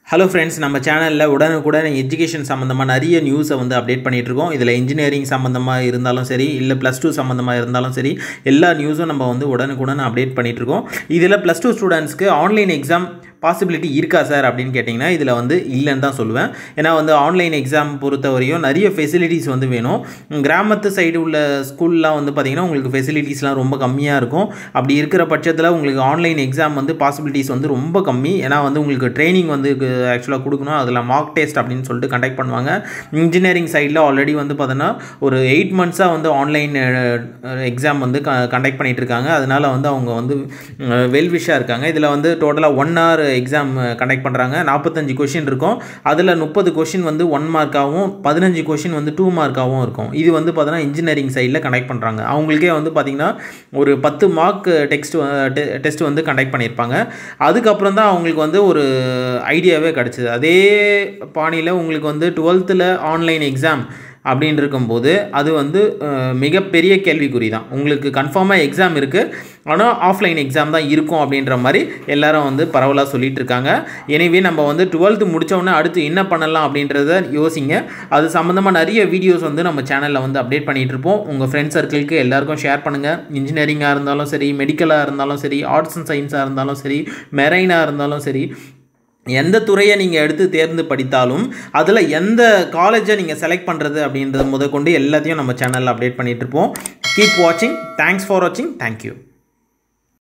Hello friends, நம்ம சேனல்ல உடனுக்குடன் எஜுகேஷன் சம்பந்தமா நிறைய நியூஸை வந்து அப்டேட் பண்ணிட்டு இருக்கோம். இதுல இன்ஜினியரிங் சம்பந்தமா இருந்தாலும் சரி, இல்ல +2 சம்பந்தமா இருந்தாலும் சரி, எல்லா நியூஸும் நம்ம வந்து உடனுக்குடன் அப்டேட் பண்ணிட்டு இருக்கோம். இதுல +2 ஸ்டூடண்ட்ஸ்க்கு ஆன்லைன் எக்ஸாம் பாசிபிலிட்டி இருக்கா சார் அப்படின்னு கேட்டிங்கன்னா இதில் வந்து இல்லைன்னு தான் சொல்லுவேன். ஏன்னா வந்து ஆன்லைன் எக்ஸாம் பொறுத்தவரையும் நிறைய ஃபெசிலிட்டிஸ் வந்து வேணும். கிராமத்து சைடு உள்ள ஸ்கூல்லாம் வந்து பார்த்திங்கன்னா உங்களுக்கு ஃபெசிலிட்டிஸ்லாம் ரொம்ப கம்மியாக இருக்கும். அப்படி இருக்கிற பட்சத்தில் உங்களுக்கு ஆன்லைன் எக்ஸாம் வந்து பாசிபிலிட்டிஸ் வந்து ரொம்ப கம்மி. ஏன்னா வந்து உங்களுக்கு ட்ரைனிங் வந்து ஆக்சுவலாக கொடுக்கணும். அதில் மார்க் டெஸ்ட் அப்படின்னு சொல்லிட்டு கண்டக்ட் பண்ணுவாங்க. இன்ஜினியரிங் சைடில் ஆல்ரெடி வந்து பார்த்தோன்னா ஒரு 8 months வந்து ஆன்லைன் எக்ஸாம் வந்து கண்டக்ட் பண்ணிகிட்டு இருக்காங்க. அதனால் வந்து அவங்க வந்து வெல்விஷாக இருக்காங்க. இதில் வந்து டோட்டலாக 1 hour எக்ஸாம் கண்டக்ட் பண்ணுறாங்க. 45 கொஷின் இருக்கும். அதில் 30 கொஷின் வந்து 1 மார்க்காகவும் 15 கொஷின் வந்து 2 மார்க்காகவும் இருக்கும். இது வந்து பார்த்தீங்கன்னா இன்ஜினியரிங் சைடில் கண்டக்ட் பண்ணுறாங்க. அவங்களுக்கே வந்து பார்த்திங்கன்னா ஒரு 10 மார்க் டெஸ்ட் வந்து கண்டக்ட் பண்ணியிருப்பாங்க. அதுக்கப்புறம் தான் அவங்களுக்கு வந்து ஒரு ஐடியாவே கிடச்சிது. அதே பாணியில் உங்களுக்கு வந்து 12th ஆன்லைன் எக்ஸாம் அப்படின்னு இருக்கும்போது அது வந்து மிகப்பெரிய கேள்விக்குறி தான். உங்களுக்கு கன்ஃபார்மாக எக்ஸாம் இருக்குது, ஆனால் ஆஃப்லைன் எக்ஸாம் தான் இருக்கும் அப்படின்ற மாதிரி எல்லாரும் வந்து பரவலாக சொல்லிட்டு இருக்காங்க. எனவே நம்ம வந்து 12th முடித்தோடனே அடுத்து என்ன பண்ணலாம் அப்படின்றத யோசிங்க. அது சம்மந்தமாக நிறைய வீடியோஸ் வந்து நம்ம சேனலில் வந்து அப்டேட் பண்ணிகிட்டு இருப்போம். உங்கள் ஃப்ரெண்ட்ஸ் சர்க்கிளுக்கு எல்லாருக்கும் ஷேர் பண்ணுங்கள். இன்ஜினியரிங்காக இருந்தாலும் சரி, மெடிக்கலாக இருந்தாலும் சரி, ஆர்ட்ஸ் அண்ட் சயின்ஸாக இருந்தாலும் சரி, மெரைனாக இருந்தாலும் சரி, எந்த துறையை நீங்கள் எடுத்து தேர்ந்து படித்தாலும் அதில் எந்த காலேஜை நீங்கள் செலக்ட் பண்ணுறது அப்படின்றது முதற்கொண்டு எல்லாத்தையும் நம்ம சேனலில் அப்டேட் பண்ணிகிட்டு இருப்போம். கீப் வாட்சிங். தேங்க்ஸ் ஃபார் வாட்சிங். தேங்க்யூ.